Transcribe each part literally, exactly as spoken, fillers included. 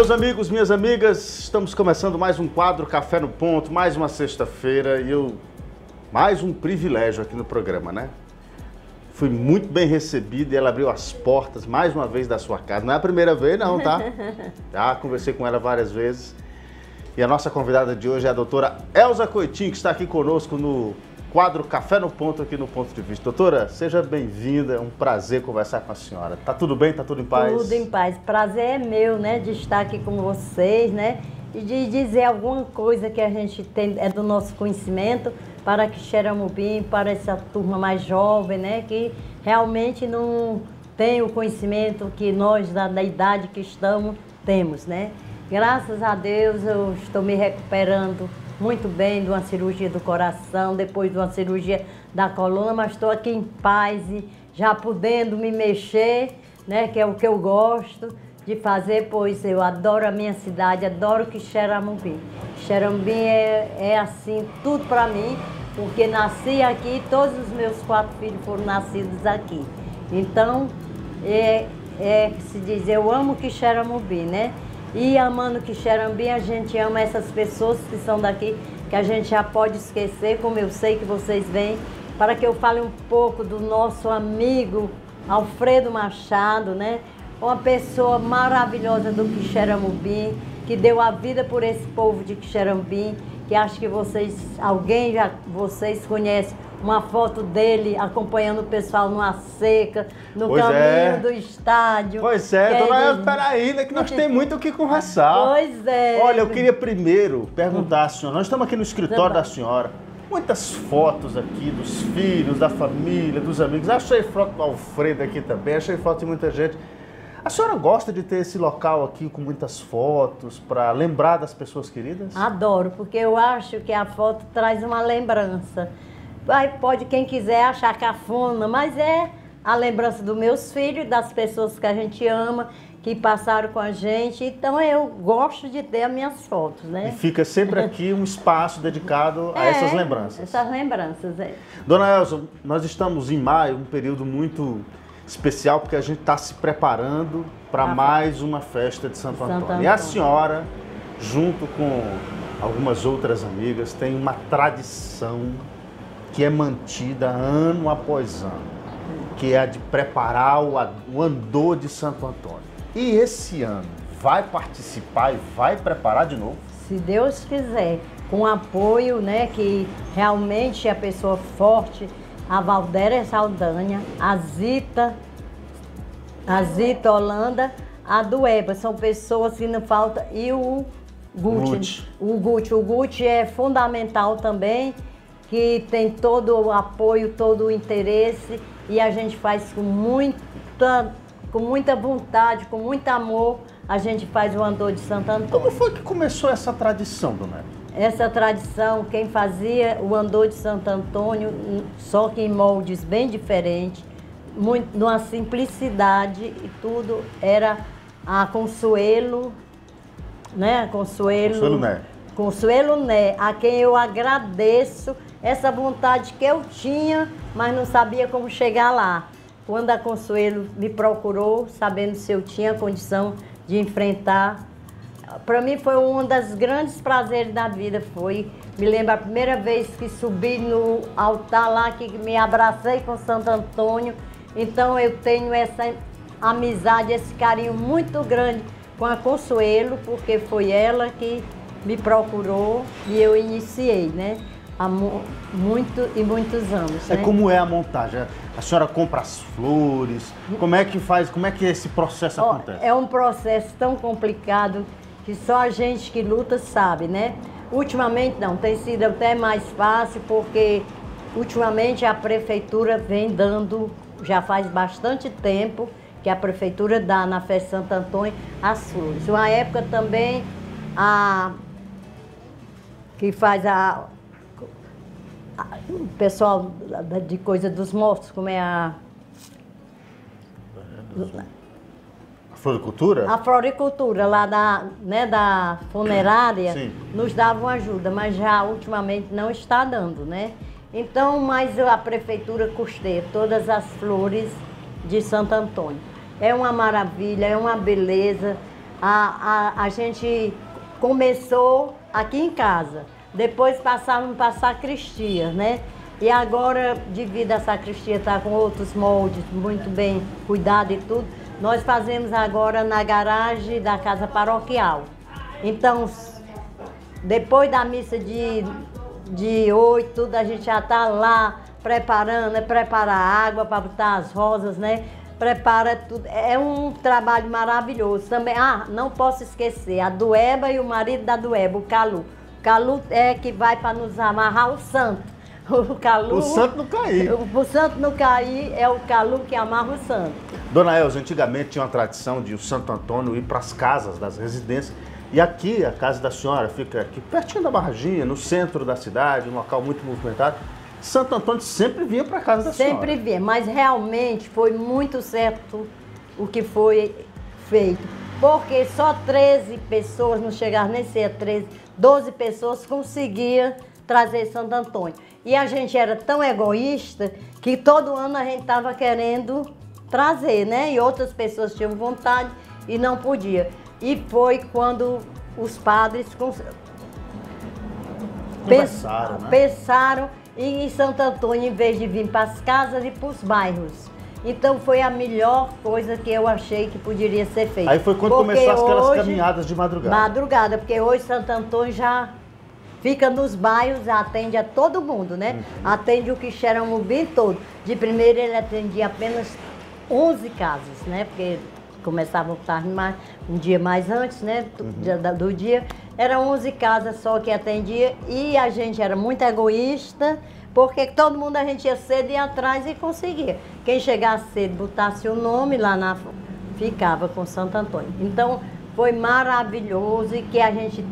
Meus amigos, minhas amigas, estamos começando mais um quadro Café no Ponto, mais uma sexta-feira e eu, mais um privilégio aqui no programa, né? Fui muito bem recebido e ela abriu as portas mais uma vez da sua casa. Não é a primeira vez não, tá? Já conversei com ela várias vezes. E a nossa convidada de hoje é a doutora Elza Coitinho, que está aqui conosco no quadro Café no Ponto, aqui no Ponto de Vista. Doutora, seja bem-vinda, é um prazer conversar com a senhora. Tá tudo bem? Tá tudo em paz? Tudo em paz. Prazer é meu, né, de estar aqui com vocês, né, e de dizer alguma coisa que a gente tem, é do nosso conhecimento, para Quixeramobim, para essa turma mais jovem, né, que realmente não tem o conhecimento que nós, da, da idade que estamos, temos, né. Graças a Deus eu estou me recuperando muito bem de uma cirurgia do coração, depois de uma cirurgia da coluna, mas estou aqui em paz e já podendo me mexer, né, que é o que eu gosto de fazer, pois eu adoro a minha cidade, adoro Quixeramobim. Quixeramobim é, é assim, tudo para mim, porque nasci aqui, todos os meus quatro filhos foram nascidos aqui. Então, é, é que se diz, eu amo Quixeramobim, né? E amando Quixeramobim, a gente ama essas pessoas que são daqui, que a gente já pode esquecer, como eu sei que vocês vêm, para que eu fale um pouco do nosso amigo Alfredo Machado, né? Uma pessoa maravilhosa do Quixeramobim, que deu a vida por esse povo de Quixeramobim, que acho que vocês, alguém já, vocês conhecem, uma foto dele acompanhando o pessoal numa seca, no pois caminho é. do estádio. Pois é, dona Elza, espera aí, né, que nós temos muito o que conversar. Pois é. Olha, eu queria primeiro perguntar à senhora, nós estamos aqui no escritório da senhora, muitas fotos aqui dos filhos, da família, dos amigos, achei foto do Alfredo aqui também, achei foto de muita gente. A senhora gosta de ter esse local aqui com muitas fotos para lembrar das pessoas queridas? Adoro, porque eu acho que a foto traz uma lembrança. Vai, pode quem quiser achar cafona, mas é a lembrança dos meus filhos, das pessoas que a gente ama, que passaram com a gente. Então eu gosto de ter as minhas fotos, né? E fica sempre aqui um espaço dedicado a é, essas lembranças. Essas lembranças, é. Dona Elza, nós estamos em maio, um período muito especial, porque a gente está se preparando para ah, mais uma festa de Santo, Santo Antônio. Antônio. E a senhora, junto com algumas outras amigas, tem uma tradição que é mantida ano após ano, que é a de preparar o, o andor de Santo Antônio. E esse ano vai participar e vai preparar de novo? Se Deus quiser, com apoio, né, que realmente a pessoa forte, a Valdéria Saldanha, a Zita, a Zita Holanda, a Dueba, são pessoas que não faltam, e o Gucci. O Gucci, o Gucci é fundamental também, que tem todo o apoio, todo o interesse, e a gente faz com muita, com muita vontade, com muito amor, a gente faz o andor de Santo Antônio. Como foi que começou essa tradição, dona Elza? Essa tradição, quem fazia o andor de Santo Antônio, só que em moldes bem diferentes, muito, numa simplicidade e tudo, era a Consuelo, né? Consuelo, Consuelo Né. Consuelo Né, a quem eu agradeço essa vontade que eu tinha, mas não sabia como chegar lá. Quando a Consuelo me procurou, sabendo se eu tinha condição de enfrentar, para mim foi um dos grandes prazeres da vida, foi, me lembro a primeira vez que subi no altar lá, que me abracei com Santo Antônio, então eu tenho essa amizade, esse carinho muito grande com a Consuelo, porque foi ela que me procurou e eu iniciei, né? Há muito e muitos anos. É, né? Como é a montagem? A senhora compra as flores? Como é que faz? Como é que esse processo Ó, acontece? É um processo tão complicado que só a gente que luta sabe, né? Ultimamente não, tem sido até mais fácil, porque ultimamente a prefeitura vem dando, já faz bastante tempo que a prefeitura dá na festa de Santo Antônio as flores. Uma época também a que faz a o pessoal de coisa dos mortos, como é a... A floricultura? A floricultura lá da, né, da funerária. Sim. Nos davam ajuda, mas já ultimamente não está dando, né? Então, mas a prefeitura custeia todas as flores de Santo Antônio. É uma maravilha, é uma beleza. a, a, a gente começou aqui em casa, depois passávamos para a sacristia, né? E agora, devido a sacristia estar com outros moldes, muito bem cuidado e tudo, nós fazemos agora na garagem da casa paroquial. Então, depois da missa de, de oito, tudo, a gente já está lá preparando, né? Prepara a água para botar as rosas, né? Prepara tudo. É um trabalho maravilhoso. Também, ah, não posso esquecer, a Dueba e o marido da Dueba, o Calu. O Calu é que vai para nos amarrar o santo. O Calu, o santo não cair. O, o santo não cair é o Calu que amarra o santo. Dona Elza, antigamente tinha uma tradição de o Santo Antônio ir para as casas das residências. E aqui, a casa da senhora fica aqui pertinho da Barraginha, no centro da cidade, um local muito movimentado. Santo Antônio sempre vinha para a casa da senhora. Sempre vinha, mas realmente foi muito certo o que foi feito. Porque só treze pessoas, não chegaram nem a ser treze, doze pessoas conseguiam trazer Santo Antônio. E a gente era tão egoísta que todo ano a gente estava querendo trazer, né? E outras pessoas tinham vontade e não podia. E foi quando os padres pensaram, né? pensaram em Santo Antônio, em vez de vir para as casas e para os bairros. Então foi a melhor coisa que eu achei que poderia ser feita. Aí foi quando porque começou aquelas hoje, caminhadas de madrugada. Madrugada, porque hoje Santo Antônio já fica nos bairros, atende a todo mundo, né? Uhum. Atende o Quixeramobim todo. De primeiro ele atendia apenas onze casas, né? Porque começava tarde mais, um dia mais antes, né? Uhum. Do dia. Eram onze casas só que atendia e a gente era muito egoísta, porque todo mundo a gente ia cedo e ia atrás e conseguia. Quem chegasse cedo, botasse o nome lá na... ficava com Santo Antônio. Então foi maravilhoso e que a gente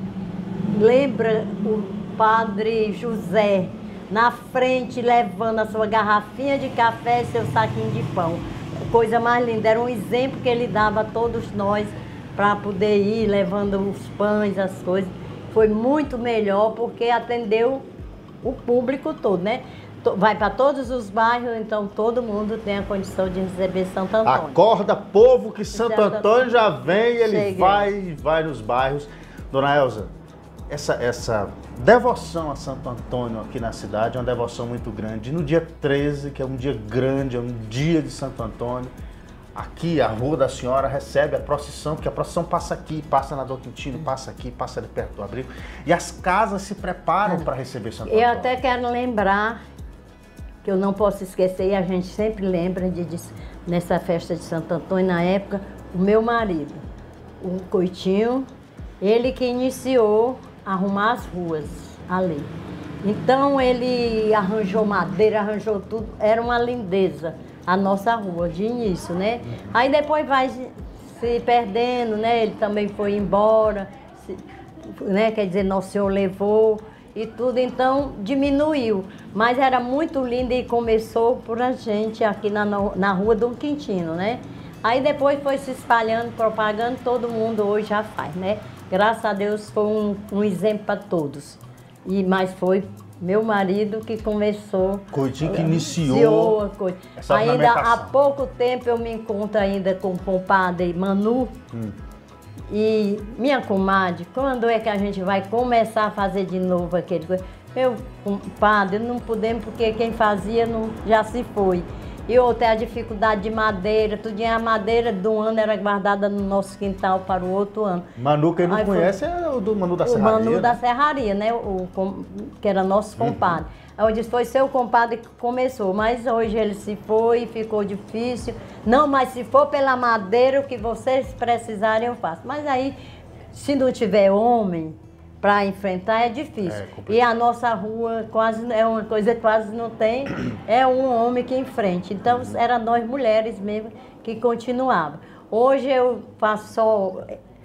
lembra o padre José na frente levando a sua garrafinha de café e seu saquinho de pão. Coisa mais linda, era um exemplo que ele dava a todos nós para poder ir levando os pães, as coisas. Foi muito melhor porque atendeu o público todo, né? Vai para todos os bairros, então todo mundo tem a condição de receber Santo Antônio. Acorda, povo, que Santo, Santo Antônio já vem, ele Cheguei. vai vai nos bairros. Dona Elza, essa, essa devoção a Santo Antônio aqui na cidade é uma devoção muito grande. No dia treze, que é um dia grande, é um dia de Santo Antônio, aqui a Rua da Senhora recebe a procissão, porque a procissão passa aqui, passa na Dom Quintino, passa aqui, passa ali perto do abrigo, e as casas se preparam para receber Santo Antônio. Eu até quero lembrar, que eu não posso esquecer, e a gente sempre lembra de, de, nessa festa de Santo Antônio, na época, o meu marido, o Coitinho, ele que iniciou a arrumar as ruas ali. Então ele arranjou madeira, arranjou tudo, era uma lindeza a nossa rua de início, né? Aí depois vai se perdendo, né? Ele também foi embora, se, né? Quer dizer, Nosso Senhor levou e tudo, então diminuiu. Mas era muito lindo e começou por a gente aqui na, na Rua Dom Quintino, né? Aí depois foi se espalhando, propagando, todo mundo hoje já faz, né? Graças a Deus foi um, um exemplo para todos. E, mas foi meu marido que começou. Coitinho que iniciou, iniciou a coisa. Essa ainda há pouco tempo eu me encontro ainda com o compadre Manu. Hum. E minha comadre, quando é que a gente vai começar a fazer de novo aquele coisa? Eu, compadre, não podemos porque quem fazia não, já se foi. E outra, a dificuldade de madeira, tudinho, a madeira de um ano era guardada no nosso quintal para o outro ano. Manu, quem não Aí conhece, foi, é o do Manu da o Serraria. O Manu né? da Serraria, né? O, o, que era nosso compadre. Uhum. Aí eu disse, foi seu compadre que começou, mas hoje ele se foi, ficou difícil. Não, mas se for pela madeira, o que vocês precisarem eu faço. Mas aí, se não tiver homem para enfrentar, é difícil. É, e a nossa rua quase é uma coisa que quase não tem, é um homem que enfrente. Então, era nós mulheres mesmo que continuava. Hoje eu faço só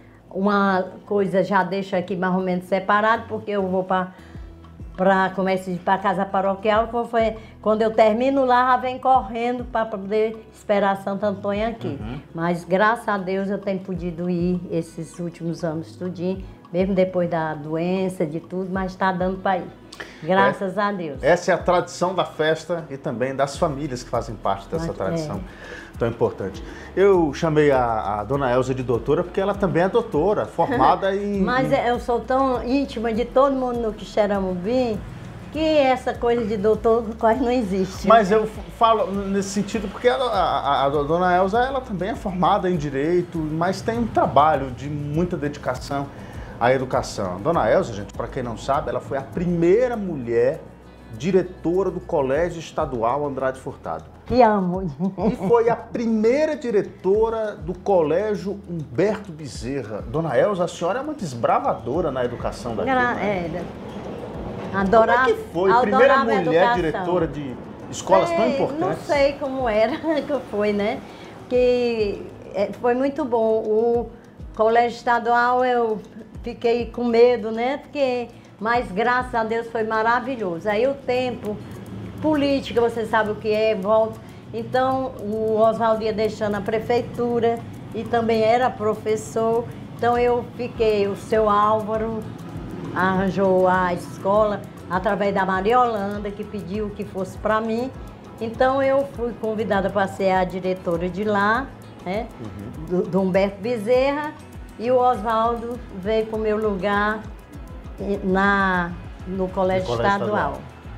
uma coisa, já deixo aqui mais ou menos separado, porque eu vou para para a casa paroquial, foi, quando eu termino lá, já vem correndo para poder esperar Santo Antônio aqui. Uhum. Mas graças a Deus eu tenho podido ir esses últimos anos tudinho, mesmo depois da doença, de tudo, mas está dando para ir. Graças é, a Deus. Essa é a tradição da festa e também das famílias que fazem parte dessa Mas, tradição é. tão importante. Eu chamei a, a dona Elza de doutora porque ela também é doutora, formada em... Mas em... eu sou tão íntima de todo mundo no Quixeramobim que essa coisa de doutor quase não existe. Mas eu falo nesse sentido porque ela, a, a, a dona Elza, ela também é formada em Direito, mas tem um trabalho de muita dedicação à educação. Dona Elza, gente, para quem não sabe, ela foi a primeira mulher diretora do Colégio Estadual Andrade Furtado. Te amo. E foi a primeira diretora do Colégio Humberto Bezerra. Dona Elza, a senhora é uma desbravadora na educação daqui, Gra né? é. Adorava, como é que foi? Primeira mulher diretora de escolas sei, tão importantes. Não sei como era que foi, né? Que foi muito bom. O Colégio Estadual eu fiquei com medo, né? Porque, mas graças a Deus foi maravilhoso. Aí o tempo, política, você sabe o que é, volta. Então o Oswaldo ia deixando a prefeitura e também era professor. Então eu fiquei, o seu Álvaro arranjou a escola através da Maria Holanda, que pediu que fosse para mim. Então eu fui convidada para ser a diretora de lá, né? Uhum. do, do Humberto Bezerra, e o Oswaldo veio para o meu lugar na, no Colégio, no Colégio Estadual. Estadual.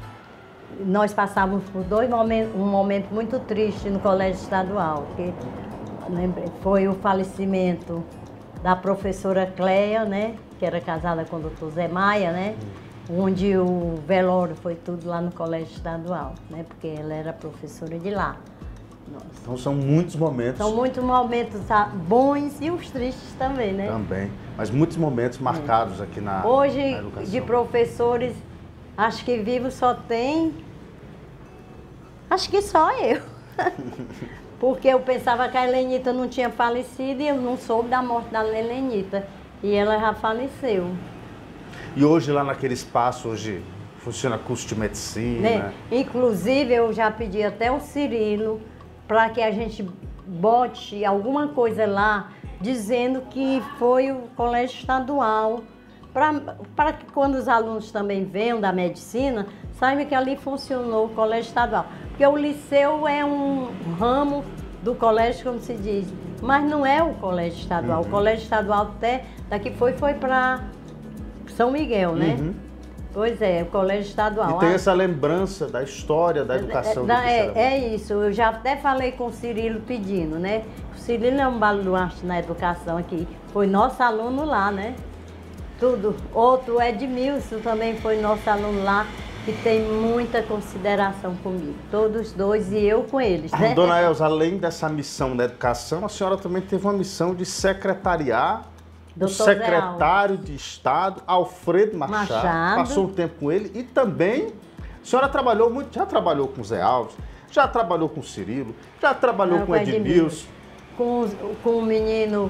Nós passávamos por dois momentos, um momento muito triste no Colégio Estadual, que foi o falecimento da professora Cleia, né? Que era casada com o doutor Zé Maia, né? Uhum. Onde o velório foi tudo lá no Colégio Estadual, né? Porque ela era professora de lá. Nossa. Então são muitos momentos. São muitos momentos bons e os tristes também, né? Também. Mas muitos momentos marcados é. aqui na Hoje, na educação. De professores, acho que vivo só tem... Acho que só eu. Porque eu pensava que a Helenita não tinha falecido e eu não soube da morte da Helenita. E ela já faleceu. E hoje lá naquele espaço, hoje funciona curso de medicina? Né? Inclusive eu já pedi até o Cirilo para que a gente bote alguma coisa lá dizendo que foi o colégio estadual, para que quando os alunos também venham da medicina, saibam que ali funcionou o colégio estadual. Porque o liceu é um ramo do colégio, como se diz, mas não é o colégio estadual. Uhum. O colégio estadual até daqui foi, foi para São Miguel, né? Uhum. Pois é, o colégio estadual. E tem essa lembrança da história da educação. É, é, é isso, eu já até falei com o Cirilo pedindo, né? O Cirilo é um baluarte na educação aqui, foi nosso aluno lá, né? Tudo. Outro, Edmilson, também foi nosso aluno lá, que tem muita consideração comigo. Todos dois e eu com eles, né? Dona Elza, além dessa missão da educação, a senhora também teve uma missão de secretariar o secretário de Estado, Alfredo Machado, Machado, passou um tempo com ele e também a senhora trabalhou muito, já trabalhou com o Zé Alves, já trabalhou com o Cirilo, já trabalhou Não, com o Edmilson. Com, com o menino,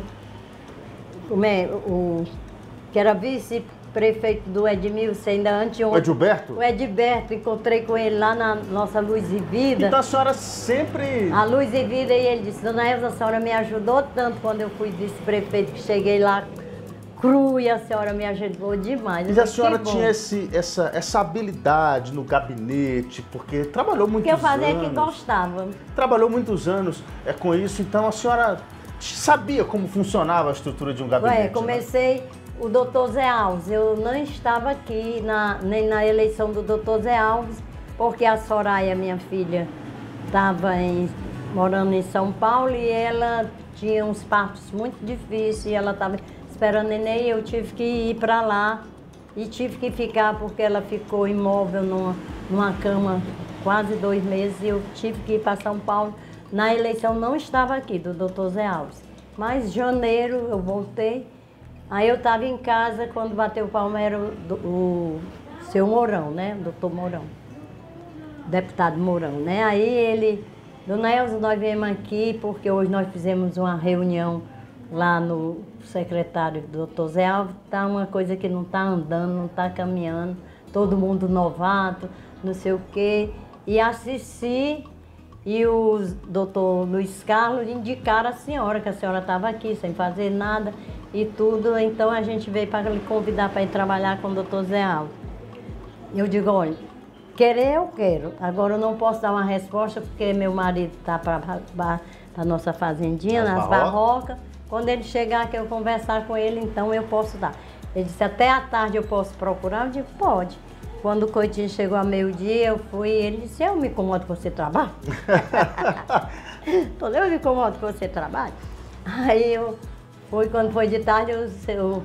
como é, o, que era vice-prefeito do Edmilson, ainda anteontem. O Edilberto? O Edilberto, encontrei com ele lá na nossa Luz e Vida. Então a senhora sempre... A Luz e Vida, e ele disse, Dona Elza, a senhora me ajudou tanto quando eu fui vice-prefeito, que cheguei lá cru e a senhora me ajudou demais. Mas a senhora tinha esse, essa, essa habilidade no gabinete, porque trabalhou muitos anos. Porque eu fazia que gostava. Trabalhou muitos anos é, com isso, então a senhora sabia como funcionava a estrutura de um gabinete? Ué, comecei... Né? O doutor Zé Alves, eu não estava aqui na, nem na eleição do doutor Zé Alves, porque a Soraya, minha filha, estava morando em São Paulo e ela tinha uns partos muito difíceis e ela estava esperando neném e eu tive que ir para lá e tive que ficar porque ela ficou imóvel numa, numa cama quase dois meses e eu tive que ir para São Paulo. Na eleição não estava aqui, do doutor Zé Alves, mas em janeiro eu voltei. Aí eu estava em casa quando bateu o palmeiro do, o seu Mourão, né? O doutor Mourão, deputado Mourão, né? Aí ele, Dona Elza, nós viemos aqui porque hoje nós fizemos uma reunião lá no secretário do doutor Zé Alves, tá uma coisa que não está andando, não está caminhando, todo mundo novato, não sei o quê. E a Cici e o doutor Luiz Carlos indicaram a senhora, que a senhora estava aqui sem fazer nada e tudo, então a gente veio para lhe convidar para ir trabalhar com o doutor Zé Alves. Eu digo, olha, querer eu quero. Agora eu não posso dar uma resposta porque meu marido está para a nossa fazendinha, Nas nas barrocas. barrocas. Quando ele chegar que eu conversar com ele, então eu posso dar. Ele disse, até à tarde eu posso procurar? Eu digo, pode. Quando o Coitinho chegou a meio-dia, eu fui, ele disse, eu me incomodo que você trabalha? Eu me incomodo que você trabalha? Aí eu fui, quando foi de tarde, o seu,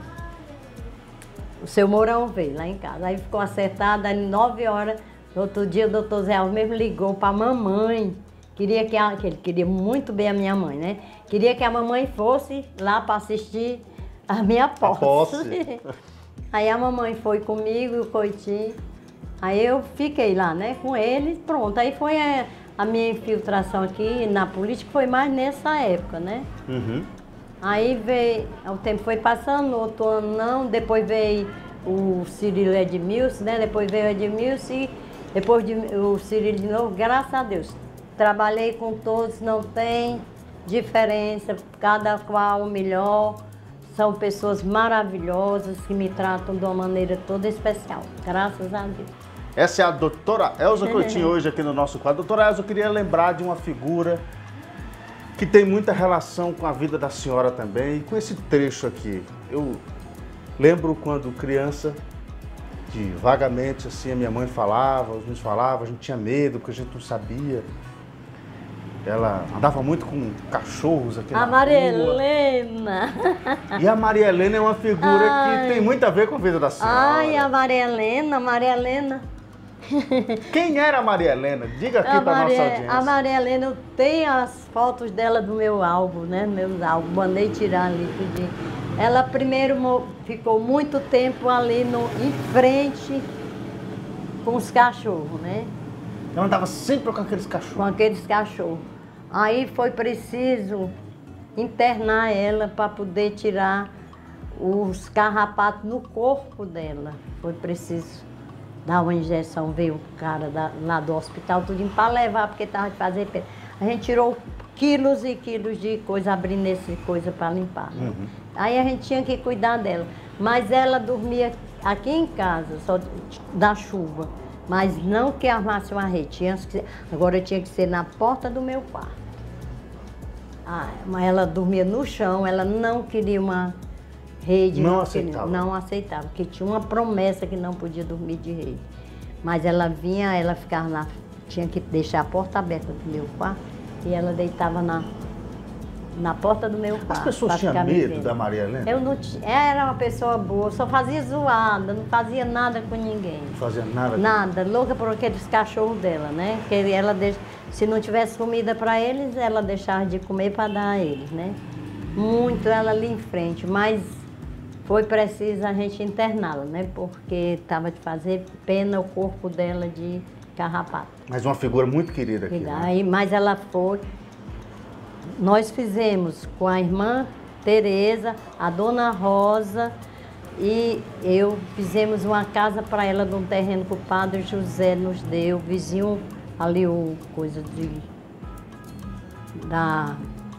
o seu Mourão veio lá em casa. Aí ficou acertado, aí nove horas, no outro dia o doutor Zé Alves mesmo ligou para a mamãe. Queria que, a, que ele queria muito bem a minha mãe, né? Queria que a mamãe fosse lá para assistir a minha posse. A posse. Aí a mamãe foi comigo e o Coitinho. Aí eu fiquei lá, né, com ele, pronto. Aí foi a, a minha infiltração aqui na política, foi mais nessa época, né? Uhum. Aí veio, o tempo foi passando, no outro ano não, depois veio o Cirilo Edmilson, né? Depois veio o Edmilson e depois de, o Cirilo de novo, graças a Deus. Trabalhei com todos, não tem diferença, cada qual o melhor. São pessoas maravilhosas que me tratam de uma maneira toda especial, graças a Deus. Essa é a doutora Elza Coitinho hoje aqui no nosso quadro. Doutora Elza, eu queria lembrar de uma figura que tem muita relação com a vida da senhora também, e com esse trecho aqui. Eu lembro quando criança, que vagamente assim a minha mãe falava, os meus falavam, a gente tinha medo, porque a gente não sabia. Ela andava muito com cachorros aqui na rua. A Maria Helena. E a Maria Helena é uma figura Ai. que tem muito a ver com a vida da senhora. Ai, a Maria Helena, a Maria Helena. Quem era a Maria Helena? Diga aqui para a nossa audiência. A Maria Helena, eu tenho as fotos dela do meu álbum, né? Meus álbuns, mandei tirar ali, pedi. Ela primeiro ficou muito tempo ali no, em frente com os cachorros, né? Ela andava sempre com aqueles cachorros. Com aqueles cachorros. Aí foi preciso internar ela para poder tirar os carrapatos no corpo dela. Foi preciso dar uma injeção, veio o cara da, lá do hospital, tudo para levar, porque estava de fazer pena. A gente tirou quilos e quilos de coisa, abrindo esse coisa para limpar. Né? Uhum. Aí a gente tinha que cuidar dela. Mas ela dormia aqui em casa, só da chuva. Mas não que armasse uma rede. Tinha que ser, agora tinha que ser na porta do meu quarto. Ah, mas ela dormia no chão, ela não queria uma rede. Não, não aceitava. Queria, não aceitava, porque tinha uma promessa que não podia dormir de rede. Mas ela vinha, ela ficava lá, tinha que deixar a porta aberta do meu quarto e ela deitava na, na porta do meu quarto. As pessoas tinham medo da Maria Helena? Eu não tinha, era uma pessoa boa, só fazia zoada, não fazia nada com ninguém. Não fazia nada? Nada, louca por aqueles cachorros dela, né? Que ela deixa, se não tivesse comida para eles, ela deixava de comer para dar a eles, né? Muito ela ali em frente, mas foi preciso a gente interná-la, né? Porque estava de fazer pena o corpo dela de carrapato. Mas uma figura muito querida aqui, Aí, né? Mas ela foi... Nós fizemos com a irmã Tereza, a dona Rosa e eu fizemos uma casa para ela num terreno que o padre José nos deu, vizinho ali o coisa de da,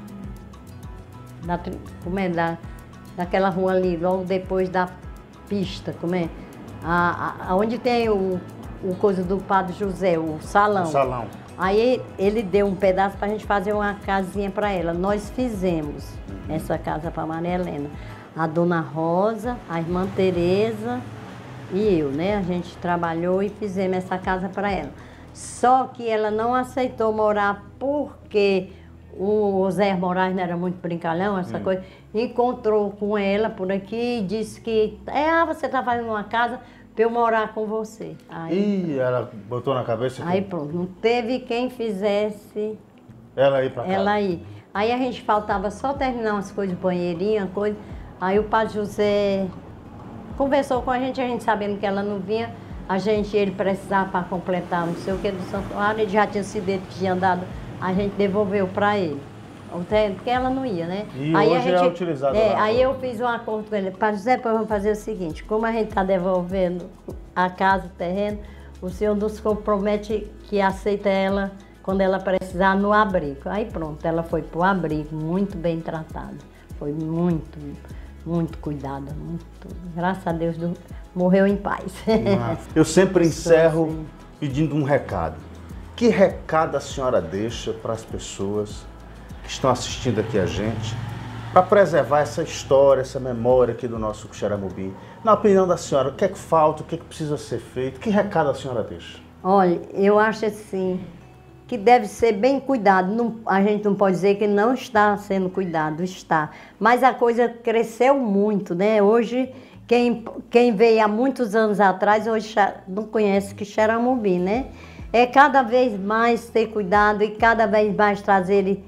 da como é da daquela rua ali, logo depois da pista, como é? A, a, onde tem o, o coisa do padre José, o salão. O salão. Aí ele deu um pedaço para a gente fazer uma casinha para ela. Nós fizemos uhum. essa casa para a Maria Helena. A dona Rosa, a irmã Tereza e eu, né? A gente trabalhou e fizemos essa casa para ela. Só que ela não aceitou morar porque o Zé Moraes não era muito brincalhão, essa hum. coisa. Encontrou com ela por aqui e disse que é, ah, você está fazendo uma casa para eu morar com você. Aí, Ih, ela botou na cabeça que... Aí pronto, não teve quem fizesse ela ir para casa. Ela ir. Aí a gente faltava só terminar umas coisas, banheirinha, coisa. Aí o padre José conversou com a gente, a gente sabendo que ela não vinha, a gente, ele precisava para completar não sei o que do santuário, ele já tinha sido ele que tinha dado, a gente devolveu para ele. Porque ela não ia, né? E aí hoje a gente, é utilizado é, lá. Aí eu fiz um acordo com ele. Padre José, vamos fazer o seguinte, como a gente está devolvendo a casa, o terreno, o senhor nos compromete que aceita ela quando ela precisar no abrigo. Aí pronto, ela foi para o abrigo, muito bem tratada. Foi muito, muito cuidada, muito. Graças a Deus, morreu em paz. Eu sempre encerro pedindo um recado. Que recado a senhora deixa para as pessoas que estão assistindo aqui a gente, para preservar essa história, essa memória aqui do nosso Quixeramobim? Na opinião da senhora, o que é que falta, o que é que precisa ser feito? Que recado a senhora deixa? Olha, eu acho assim, que deve ser bem cuidado. Não, a gente não pode dizer que não está sendo cuidado, está. Mas a coisa cresceu muito, né? Hoje, quem, quem veio há muitos anos atrás, hoje não conhece Quixeramobim, né? É cada vez mais ter cuidado e cada vez mais trazer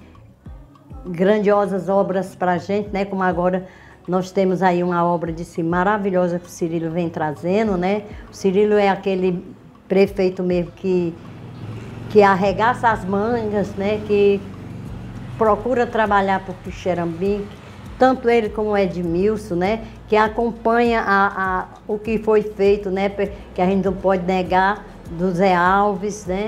grandiosas obras para a gente, né? Como agora nós temos aí uma obra de si maravilhosa que o Cirilo vem trazendo, né? O Cirilo é aquele prefeito mesmo que, que arregaça as mangas, né? Que procura trabalhar por Quixeramobim, tanto ele como o Edmilson, né? Que acompanha a, a, o que foi feito, né? Que a gente não pode negar, do Zé Alves, né?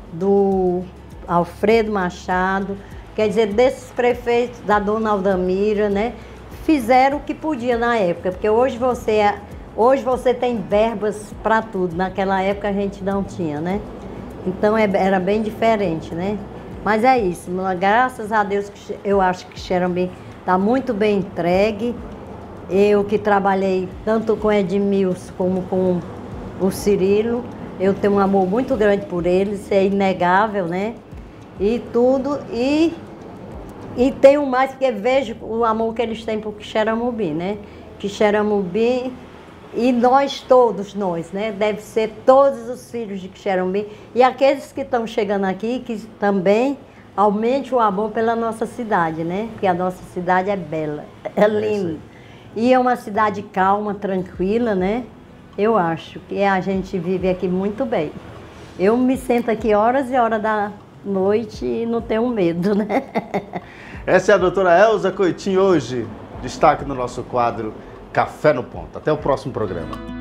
Do Alfredo Machado, quer dizer, desses prefeitos, da dona Aldamira, né? Fizeram o que podia na época, porque hoje você, hoje você tem verbas para tudo, naquela época a gente não tinha, né? Então é, era bem diferente, né? Mas é isso, graças a Deus eu acho que Quixeramobim está muito bem entregue. Eu que trabalhei tanto com Edmilson como com o Cirilo, eu tenho um amor muito grande por eles, isso é inegável, né? E tudo, e, e tenho mais, porque vejo o amor que eles têm por Quixeramobim, né? Quixeramobim, e nós todos, nós, né? Deve ser todos os filhos de Quixeramobim, e aqueles que estão chegando aqui, que também aumente o amor pela nossa cidade, né? Porque a nossa cidade é bela, é linda. E é uma cidade calma, tranquila, né? Eu acho que a gente vive aqui muito bem. Eu me sento aqui horas e horas da noite e não tenho medo, né? Essa é a doutora Elza Coitim hoje, destaque no nosso quadro Café no Ponto. Até o próximo programa.